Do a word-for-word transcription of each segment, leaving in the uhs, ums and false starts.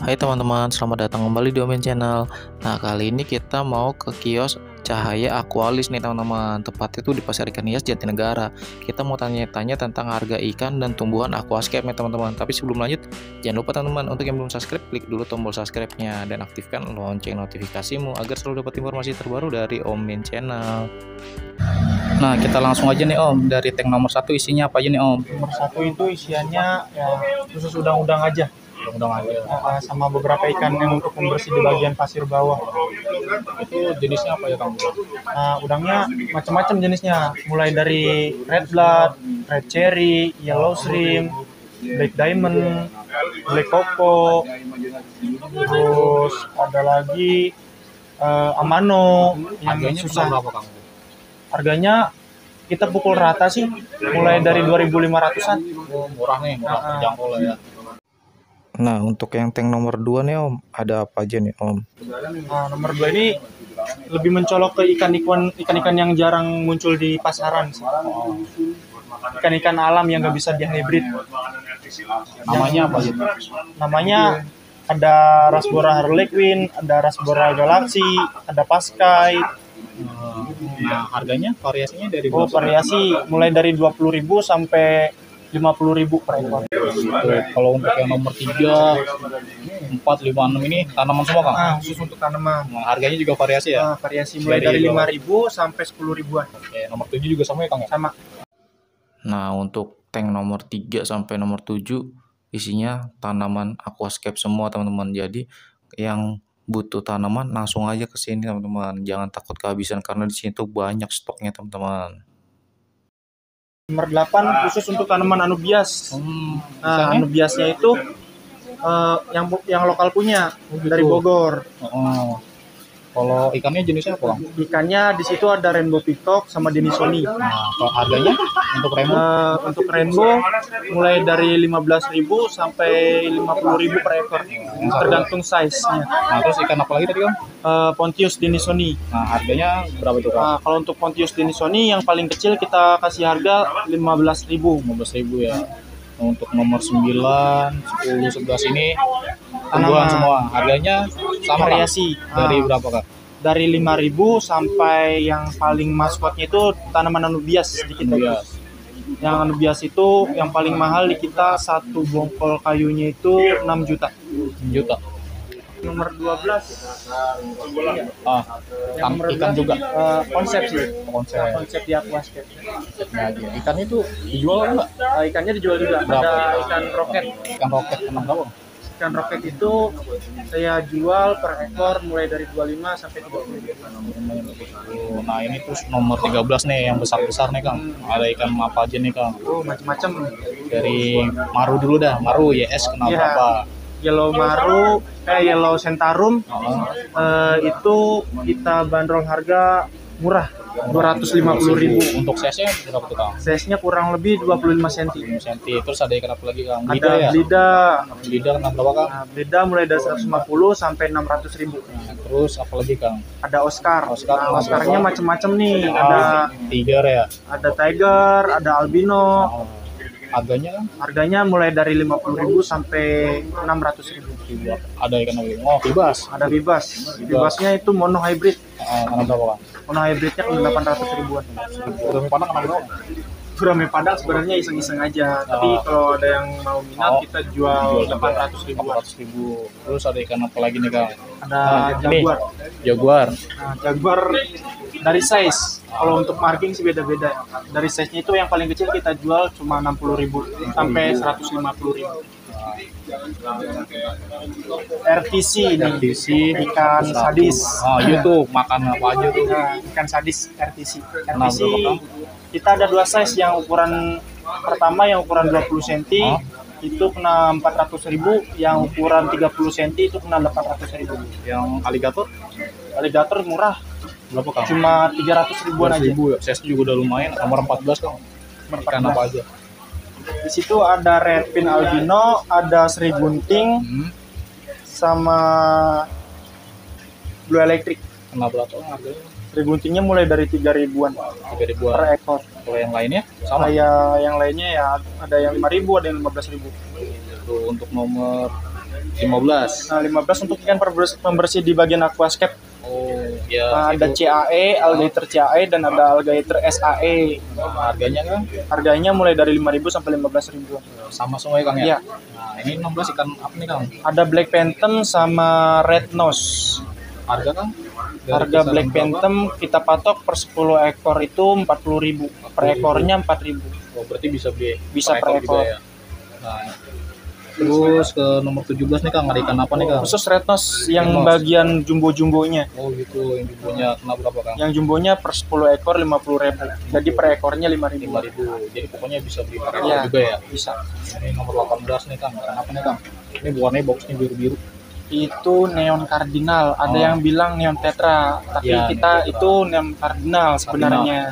Hai teman-teman, selamat datang kembali di Omen Channel. Nah, kali ini kita mau ke kios Cahaya Aqualis nih teman-teman. Tepatnya itu di Pasar Ikan Hias Jatinegara. Kita mau tanya-tanya tentang harga ikan dan tumbuhan aquascape nih teman-teman. Tapi sebelum lanjut, jangan lupa teman-teman untuk yang belum subscribe, klik dulu tombol subscribe-nya dan aktifkan lonceng notifikasimu agar selalu dapat informasi terbaru dari Omen Channel. Nah, kita langsung aja nih Om, dari tank nomor satu isinya apa aja nih Om? Nomor satu itu isiannya ya khusus udang-udang aja. Udang aja. Uh, sama beberapa ikan yang untuk pembersih di bagian pasir bawah. Itu jenisnya apa ya Kang? Uh, udangnya macam-macam jenisnya, mulai dari red blood, red cherry, yellow shrimp, black diamond, black coco, terus ada lagi uh, amano yang Harganya susah. berapa Kang? Harganya kita pukul rata sih, mulai dari dua ribu lima ratusan. Oh, murah nih, murah Uh, terjangkau lah ya. Nah, untuk yang tank nomor dua nih Om, ada apa aja nih Om? Nah, nomor dua ini lebih mencolok ke ikan-ikan ikan-ikan yang jarang muncul di pasaran sih. Ikan-ikan alam yang nggak bisa dihybrid. Namanya apa aja? Namanya ada Rasbora Harlequin, ada Rasbora Galaxy, ada Paskai. Nah, harganya variasinya dari Oh, variasi mulai dari dua puluh ribu sampai lima puluh ribu per ekor. Kalau untuk yang nomor tiga, empat, lima, enam ini tanaman semua Kang? Ah, khusus untuk tanaman. Nah, harganya juga variasi ya? Ah, variasi mulai dari lima ribu sampai sepuluh ribuan. Oke, nomor tujuh juga sama ya Kang ya? Sama. Nah, untuk tank nomor tiga sampai nomor tujuh isinya tanaman aquascape semua teman-teman. Jadi yang butuh tanaman langsung aja ke sini teman-teman. Jangan takut kehabisan karena di sini tuh banyak stoknya teman-teman. Nomor delapan khusus untuk tanaman anubias. Hmm, Nah, anubiasnya itu uh, yang yang lokal punya dari Bogor. Oh. Kalau ikannya jenisnya apa Bang? Ikannya di situ ada rainbow peacock sama denisoni. Nah, kalau harganya untuk rainbow? Uh, untuk rainbow mulai dari lima belas ribu sampai lima puluh ribu per ekor. Tergantung size-nya. Nah, terus ikan apa lagi tadi Bang? Uh, Pontius denisoni. Nah, harganya berapa itu Kang? Nah, kalau untuk Pontius denisoni yang paling kecil kita kasih harga lima belas ribu. lima belas ribu ya. Untuk nomor sembilan, sepuluh, sebelas ini tumbuhan semua. Harganya sama variasi. Kang? Dari Ah. berapa Kang? Dari lima ribu sampai yang paling maskotnya itu tanaman anubias di kita. Anubias. Yang anubias itu yang paling mahal di kita satu bongkol kayunya itu enam juta. enam juta. Nomor dua belas. Ah, Yang tam- nomor ikan dua belas, juga. eh, konsep sih. Konsep. Konsep di aquascape. Nah, ikan itu dijual enggak? Eh, ikannya dijual juga. Berapa? Ada ikan roket. Ikan roket enam berapa? Ikan roket itu saya jual per ekor mulai dari dua puluh lima sampai tiga puluh. Oh, nah ini terus nomor tiga belas nih yang besar-besar nih Kang. Ada ikan apa aja nih Kang? Oh, macam-macam. Dari maru dulu dah. Maru Y S kenal Iya. berapa? Yellow maru, eh yellow centarum, Oh, eh, itu kita bandrol harga murah, dua ratus lima puluh ribu. untuk size-nya berapa tuh Kang? Size-nya kurang lebih dua puluh lima senti. lima senti. Terus ada ikan apa lagi Kang? Ada Blida ya? blida, Blida kenal berapa Kang? nah, blida mulai dari seratus lima puluh sampai enam ratus ribu. Nah, terus apa lagi Kang? Ada Oscar, Oscar, nah, Oscarnya berapa? macam-macam nih. Ada Ah, tiger ya. ada tiger, ada albino. Oh, harganya Kang? Harganya mulai dari lima puluh ribu sampai enam ratus ribu. Ada ikan apa lagi? Oh, bebas. Ada bebas. Bebasnya itu mono hybrid. Ah, kenal berapa Kang? Mono hybridnya ke delapan ratus ribuan. Udah pandang kenal berapa? Gurame padang sebenarnya iseng-iseng aja. Tapi Oh. kalau ada yang mau minat Oh. kita jual delapan ratus ribuan. delapan ratus ribu. Terus ada ikan apa lagi nih Kang? Ada Ah, ini. jaguar. Jaguar. Nah, jaguar dari size. Kalau untuk marking sih beda-beda. Dari size-nya itu yang paling kecil kita jual cuma enam puluh ribu sampai seratus lima puluh ribu. R T C ini R T C ikan sadis. Oh, YouTube makan apa aja tuh? Nah, ikan sadis R T C. R T Kenal C berapa, Kang? kita ada dua size, yang ukuran pertama yang ukuran dua puluh senti Oh. itu kena empat ratus ribu, yang ukuran tiga puluh senti itu kena delapan ratus ribu. Yang aligator Alligator murah, berapa Kang? cuma tiga ratus ribuan aja. Ribu ya. Size juga udah lumayan. Nomor empat belas Kang. Ikan apa aja? Di situ ada red fin albino, ada seri gunting, Hmm. sama blue electric. Kenal berapa harganya? Seri guntingnya mulai dari tiga ribuan tiga ribuan. per ekor. Kalau yang lainnya sama. Kayak yang lainnya ya ada yang lima ribu, ada yang lima belas ribu. Tuh, untuk nomor lima belas. Nah, lima belas untuk ikan pembersih, pembersih di bagian aquascape. Oh, ya. Nah, ada itu. C A E, alligator C A E dan ada alligator S A E. Harganya kan Harganya mulai dari lima ribu sampai lima belas ribu. sama semua ya Kang ya? Iya. Nah, ini enam belas ikan apa nih Kang? Ada black phantom sama red nose. Harga Kang? Dari Harga kisaran black berapa? phantom kita patok per sepuluh ekor itu empat puluh ribu. Per ekornya empat ribu. Oh, berarti bisa beli Bisa per ekor. juga ya. Nah, terus ke nomor tujuh belas nih Kang, ada ikan apa nih Kang? Khusus red nose yang Red nose. bagian jumbo-jumbonya. Oh gitu, yang punya kena berapa Kang? Yang jumbonya per sepuluh ekor lima puluh ribu. Jadi per ekornya lima ribu. lima ribu. Jadi pokoknya bisa beli per ekor Iya, juga ya. bisa. Ini nomor delapan belas nih Kang. Ikan apa nih Kang? Ini warnanya boxnya biru-biru. Itu neon kardinal. Ada Oh. yang bilang neon tetra, tapi Ya, kita neon tetra. itu neon kardinal sebenarnya.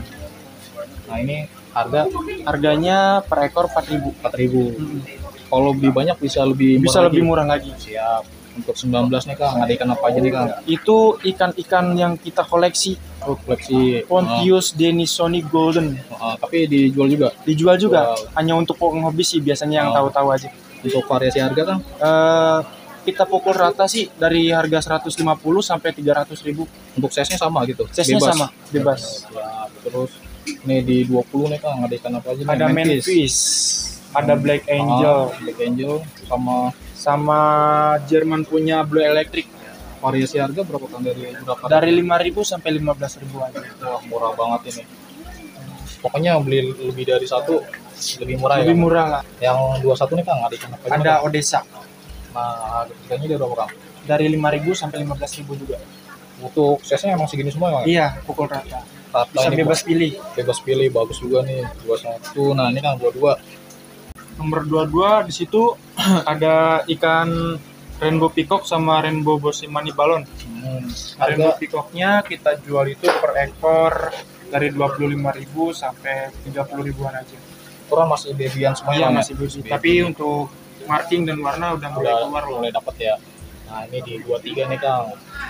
Nah, ini harga Harganya per ekor empat ribu. empat ribu. Hmm. Kalau beli banyak bisa lebih murah Bisa lagi. lebih murah lagi. Siap. Untuk sembilan belas nih Kang, ada ikan apa aja nih Kang? Itu ikan-ikan yang kita koleksi. Oh, koleksi. Pontius denisoni golden. Ah, ah, tapi dijual juga. Dijual juga. Wow. Hanya untuk penghobi sih biasanya yang Oh. tahu-tahu aja. Untuk variasi harga Kang? Eh, kita pukul rata sih dari harga seratus lima puluh sampai tiga ratus ribu. Untuk size-nya sama gitu. Size-nya Bebas? sama, bebas. Ya, terus ini di dua puluh nih Kang, ada ikan apa aja nih? Ada Manfish. manfish, ada black angel, Ah, Black Angel sama sama Jerman punya blue electric. variasi harga berapa Kang, dari berapa? Dari lima ribu sampai lima belas ribu aja. Wah, murah banget ini. Pokoknya beli lebih dari satu lebih murah Lebih ya. murah lah. Yang dua puluh satu nih Kang, ada ikan apa aja? nih, Ada Kang? Odessa Nah, harganya dari berapa Kang? dari lima ribu sampai lima belas ribu juga. Untuk size-nya emang segini semua ya Kang? Iya, pukul rata. Rata Bisa ini, bebas pilih. bebas pilih, bagus juga nih. dua puluh satu. Nah, ini Kang dua puluh dua. Nomor dua puluh dua di situ ada ikan rainbow peacock sama rainbow bosimani balon. Hmm, Rainbow harga peacocknya kita jual itu per ekor dari dua puluh lima ribu sampai tiga puluh ribuan aja. ukuran masih babyan semuanya Iya Kang, ya? masih bagus. Baby. Tapi untuk marking dan warna udah mulai udah keluar loh. mulai dapat ya. Nah, ini di dua puluh tiga nih Kang.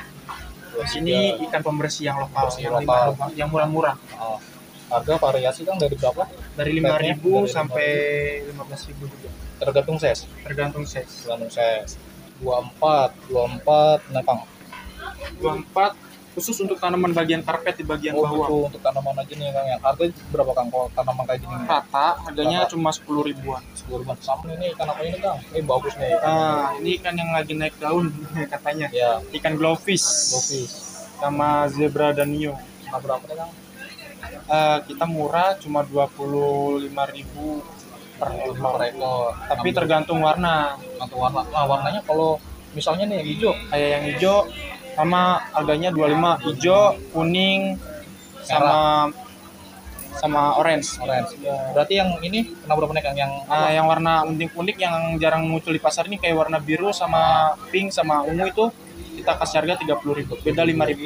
Di sini ikan pembersih yang lokal, Pembersih yang, lokal. lima- yang murah-murah. Oh, harga variasi Kang dari berapa? Dari lima ribu Dari sampai lima belas ribu juga. Tergantung size. Tergantung size. Tergantung size. dua puluh empat, dua puluh empat, nah Kang. dua puluh empat khusus untuk tanaman bagian karpet di bagian Oh, bawah. gitu, untuk tanaman aja nih Kang. Yang harga berapa Kang kalau tanaman kayak gini? Rata harganya Rata. cuma sepuluh ribuan. sepuluh ribuan. Sama ini ikan apa ini Kang? Ini bagus nih. Ah, ini ikan yang lagi naik daun katanya. Ya, Ikan glowfish. glowfish. Sama zebra danio. Nah, berapa nih Kang? Eh, kita murah cuma dua puluh lima ribu per ekor. Per ekor. Tapi tergantung warna. Tergantung warna. Nah, warnanya kalau misalnya nih yang hijau, Kayak yang hijau sama harganya dua puluh lima, hijau, kuning sama sama orange. orange. Ya. Berarti yang ini kena berapa nih Kang? Yang Nah, yang warna unik-unik yang jarang muncul di pasar ini kayak warna biru sama pink sama ungu itu kita kasih harga tiga puluh ribu. Beda lima ribu.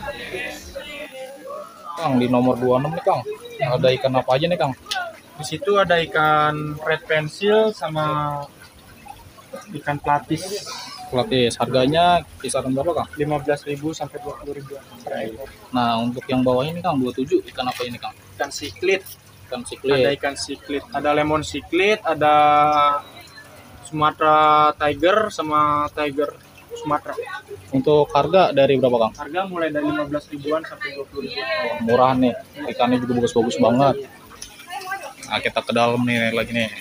Kang di nomor dua puluh enam nih Kang. Ada ikan apa aja nih Kang? Di situ ada ikan red pencil sama ikan platis Platis. Harganya kisaran berapa Kang? lima belas ribu sampai dua puluh ribu per ekor. Nah, untuk yang bawah ini Kang dua puluh tujuh, ikan apa ini Kang? Ikan siklit, Ikan ada siklit. ikan siklit, ada lemon siklit, ada Sumatera tiger sama tiger Sumatera. Untuk harga dari berapa Kang? Harga mulai dari lima belas ribuan sampai dua puluh ribu. Oh, murah nih. Ikannya juga bagus-bagus banget. Nah, kita ke dalam nih lagi nih.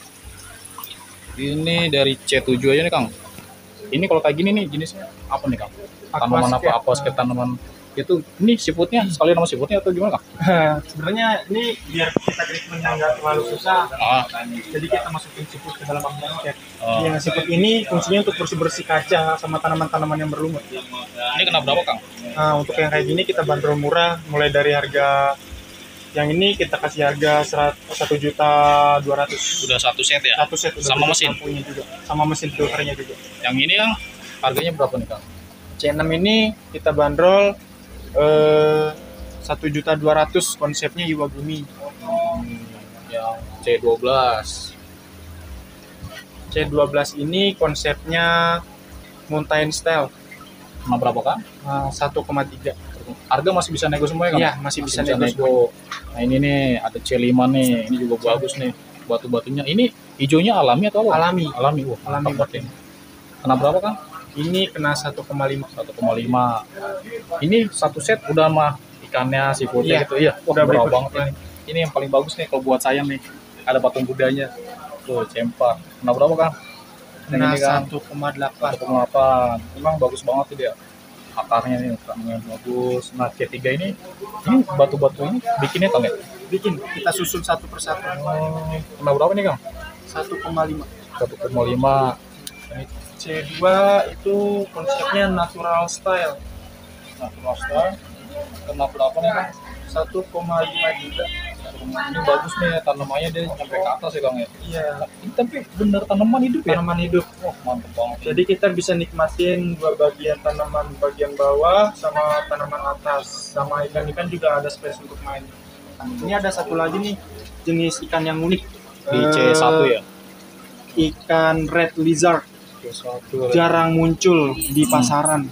Ini dari C tujuh aja nih Kang. Ini kalau kayak gini nih jenisnya apa nih Kang? Tanaman apa? Aquascape. Aquascape tanaman itu. Ini seafoodnya sekali nama seafoodnya atau gimana Kang? Sebenarnya ini biar kita treatmentnya nggak terlalu susah, Ah, jadi kita masukin siput ke dalam aquascape. Oh. Yang siput ini fungsinya untuk bersih-bersih kaca sama tanaman-tanaman yang berlumut. ini kena berapa Kang? Nah, untuk yang kayak gini kita bandrol murah, mulai dari harga yang ini kita kasih harga satu juta dua ratus. Sudah satu set ya? Satu set udah Sama bentuk mesin? lampunya juga, sama mesin filternya juga. Yang ini Kang harganya berapa nih Kang? C enam ini kita bandrol eh, satu juta dua ratus, konsepnya Iwagumi. Yang C dua belas. C dua belas ini konsepnya mountain style. Kena berapa Kang? Nah, satu koma tiga. Harga masih bisa nego semua ya Kang? Iya, masih bisa nego. Nah, ini nih ada C lima nih. Ini juga bagus nih. Batu-batunya. Ini hijaunya alami atau apa? Alami. Alami. Wah, Alami mantap banget betul. ini. Kena berapa Kang? Ini kena satu koma lima. satu koma lima. Ini satu set udah mah ikannya, seafoodnya Iya, gitu. Iya, wah, udah murah berikut. banget ini. Ini yang paling bagus nih kalau buat saya nih. Ada patung Budanya. Tuh, cempa. Kena berapa Kang? Yang Kena ini Kang. satu koma delapan. satu koma delapan. Memang bagus banget tuh dia. Akarnya nih, akarnya bagus. Nah, C tiga ini, ini batu-batu ini bikinnya Kang ya? Bikin kita susun satu persatu. Oh, kena berapa nih Kang? satu koma lima. satu koma lima. Ini C dua itu konsepnya natural style. natural style. Kena berapa nih Kang? satu koma lima juga. Ini bagus nih, tanamannya dia sampai ke atas ya Kang ya? Iya, Ini tapi bener tanaman hidup ya? tanaman hidup. Wah, mantep banget. Jadi kita bisa nikmatin dua bagian, tanaman bagian bawah sama tanaman atas. Sama ikan-ikan juga ada space untuk main. Ini ada satu lagi nih, jenis ikan yang unik. Di C Eh, satu ya? Ikan red lizard. C satu. Jarang muncul di pasaran.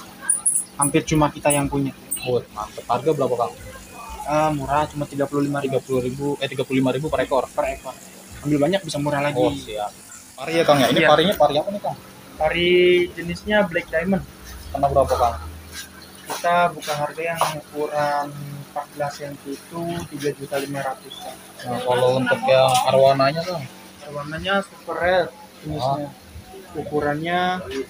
Hampir cuma kita yang punya. Oh, mantep. Harga berapa Kang? Ah, murah, cuma tiga puluh lima ribu tiga puluh ribu, eh tiga puluh lima ribu per ekor. per ekor. Ambil banyak bisa murah lagi. Oh, siap. Pari ya Kang ya? Ini Iya. parinya pari apa nih Kang? Pari jenisnya black diamond. Kena berapa Kang? Kita buka harga yang ukuran empat belas sentimeter itu tiga juta lima ratus. Nah, kalau untuk yang arwananya Kang? Warnanya super red jenisnya. Ukurannya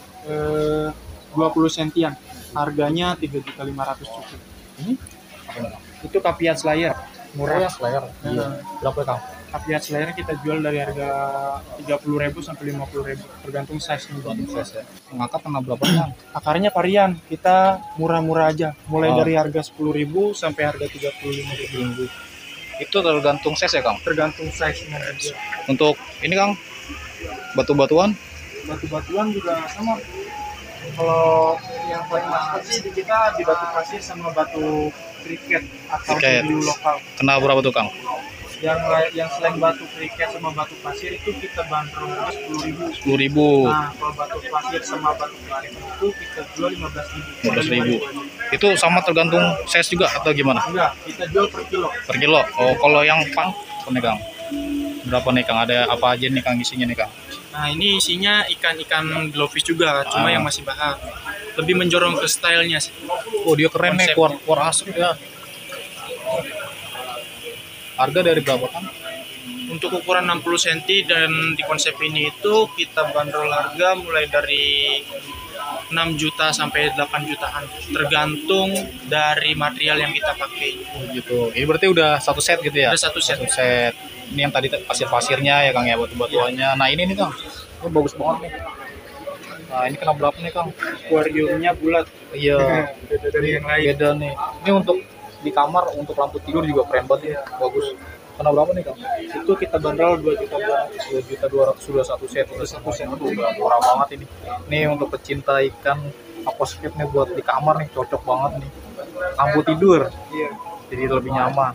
eh, dua puluh sentian. Harganya tiga juta lima ratus cukup. Ini apa nih Kang? Itu Capiat Slayer. Murah ya, Murah. slayer. Iya. Berapa ya Kang? Capiat Slayer kita jual dari harga tiga puluh ribu sampai lima puluh ribu tergantung size-nya. Bukan size ya. Ngangkat kena berapa nih Kang? Akarnya varian, kita murah-murah aja. Mulai Oh. dari harga sepuluh ribu sampai harga tiga puluh lima ribu. Itu tergantung size ya Kang? Tergantung size-nya aja. Untuk ini Kang, batu-batuan? Batu-batuan juga sama. Kalau yang paling mahal sih di kita di batu pasir sama batu kriket atau Kriket. hiu lokal. Kena berapa tuh Kang? Yang lain- yang selain batu kriket sama batu pasir itu kita bandrol sepuluh ribu. sepuluh ribu. Nah, kalau batu pasir sama batu kriket itu kita jual lima belas ribu. lima belas ribu. Itu sama tergantung size juga atau gimana? Enggak, kita jual per kilo. Per kilo. Oh, kalau yang pang, apa nih Kang? Berapa nih Kang? Ada apa aja nih Kang isinya nih Kang? Nah, ini isinya ikan-ikan glowfish juga, cuma Ah. yang masih bahan. Lebih menjorong ke stylenya sih. Oh, dia keren nih, Konsep. keluar keluar asap ya. Harga dari berapa Kang? Untuk ukuran enam puluh sentimeter dan di konsep ini itu kita bandrol harga mulai dari enam juta sampai delapan jutaan, tergantung dari material yang kita pakai. Oh, gitu. Ini berarti udah satu set gitu ya? Ada satu set. Satu set. Ini yang tadi pasir-pasirnya ya Kang ya, batu-batuannya. Nah, ini nih Kang. Ini bagus banget nih. Nah, ini kena berapa nih Kang? Akuariumnya bulat. Iya. Beda dari yang lain. Beda nih. Ini untuk di kamar, untuk lampu tidur juga keren banget ya. Bagus. Kena berapa nih Kang? Itu kita bandrol dua juta dua ratus. dua juta dua ratus sudah satu set. Udah satu set. Aduh, udah murah banget ini. Nih untuk pecinta ikan aquascape nih buat di kamar nih cocok banget nih. Lampu tidur. Iya. Jadi lebih nyaman.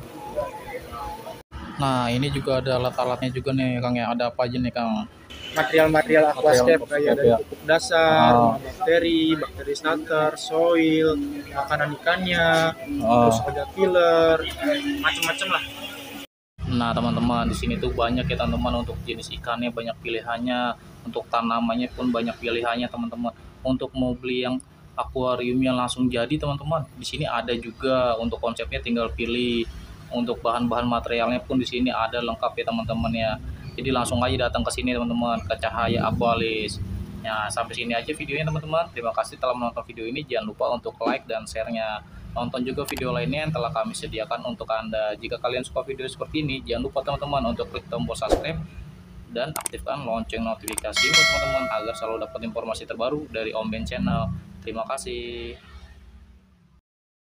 Nah, ini juga ada alat-alatnya juga nih Kang ya. Ada apa aja nih Kang? Material-material aquascape Material kayak aquascape, dari ya. pupuk dasar, Ah. bakteri, bakteri starter, soil, makanan ikannya, Oh. terus ada filler, macam-macam lah. Nah teman-teman, di sini tuh banyak ya teman-teman, untuk jenis ikannya banyak pilihannya, untuk tanamannya pun banyak pilihannya teman-teman. Untuk mau beli yang akuarium yang langsung jadi teman-teman, di sini ada juga. Untuk konsepnya tinggal pilih. Untuk bahan-bahan materialnya pun di sini ada lengkap ya teman-teman ya. Jadi langsung aja datang ke sini teman-teman, ke Cahaya Aqualis. Ya, sampai sini aja videonya teman-teman. Terima kasih telah menonton video ini. Jangan lupa untuk like dan share-nya. Nonton juga video lainnya yang telah kami sediakan untuk Anda. Jika kalian suka video seperti ini, jangan lupa teman-teman untuk klik tombol subscribe dan aktifkan lonceng notifikasi teman-teman agar selalu dapat informasi terbaru dari Om Ben Channel. Terima kasih.